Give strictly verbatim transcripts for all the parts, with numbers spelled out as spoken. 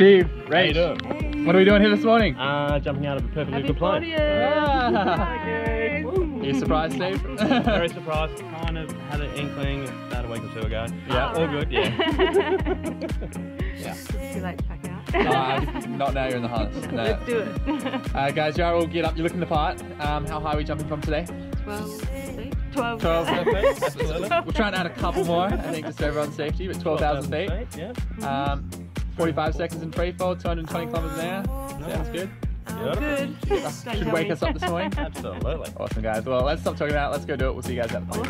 Steve, How you doing? what are we doing here this morning? Uh, jumping out of a perfectly Happy good plane. Ah. Are you surprised, Steve? Very surprised. Kind of had an inkling about a week or two ago. Yeah, all good. Yeah. Yeah. Too late to pack out. Uh, not now, you're in the harness. No. Let's do it. Uh, guys, you are all get up. You're looking the part. Um, how high are we jumping from today? twelve, twelve. twelve. Absolutely. We're trying to add a couple more, I think, just for everyone's safety, but twelve thousand feet. Yeah. Um, forty-five seconds in free fall, two hundred twenty kilometers an hour. Sounds good. Um, good. Don't Should tell wake me. us up this morning. Absolutely. Awesome, guys. Well, let's stop talking about it. Let's go do it. We'll see you guys at the plane.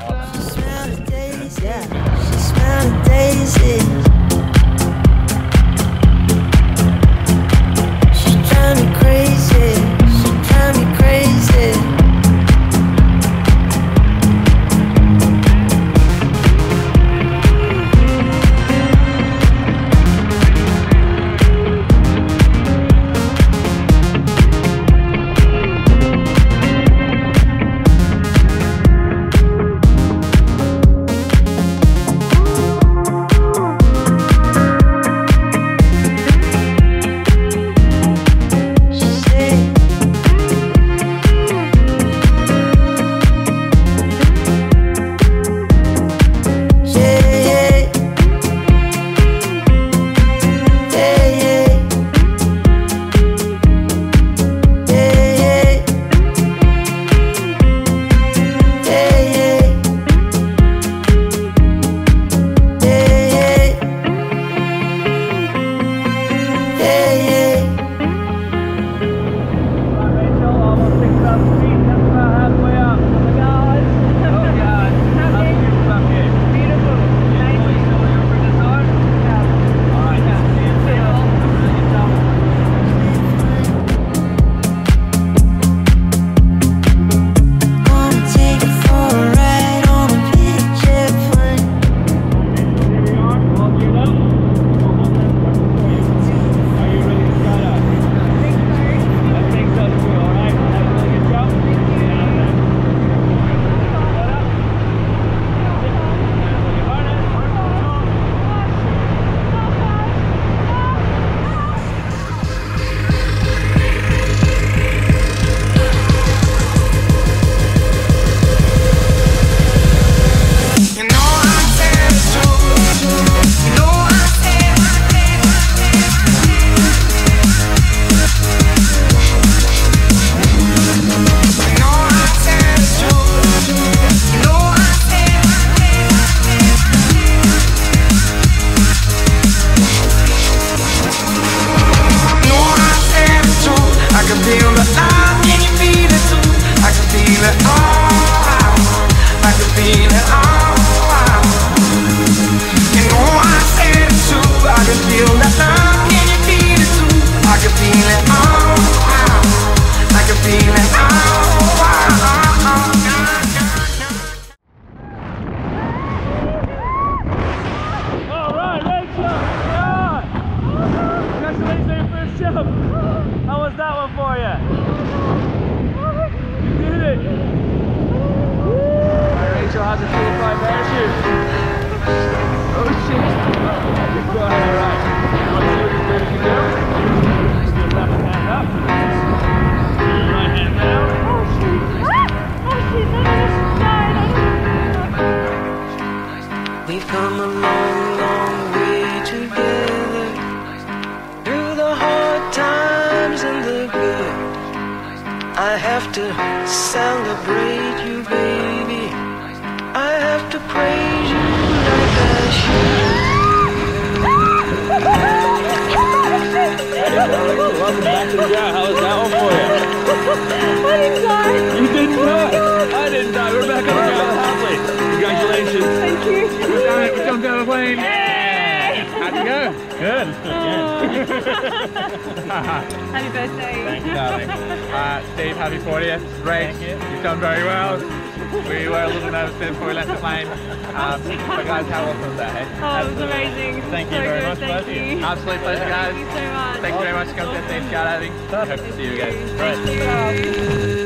How was that one for you? You did it! Alright, Rachel has a full fly parachute. Oh shit! Alright, alright. You want to see what this baby can do? Just your left hand up. Your right hand down. Oh shit! Ah! Oh shit! No, no, no, We've come a long, long way together, through the hard times and the good. I have to celebrate you, baby. I have to praise you like I should. Welcome back to the ground. How was that one for you? I didn't die. You didn't die. I didn't die. We're back on the ground happily. Congratulations. Thank you. We jumped out of the plane. How'd you go? Good. Happy birthday. Thank you, darling. Uh, Steve, happy fortieth. Ray, Thank you. you've done very well. We were a little nervous then before we left the plane. Um, but guys, how awesome was that, hey? Oh, it was amazing. Thank you so very good. much, Thank both of you. you. Absolute pleasure, guys. Thank you so much. Thank you very much for coming to Skydiving. Hope to see you again. Thank you.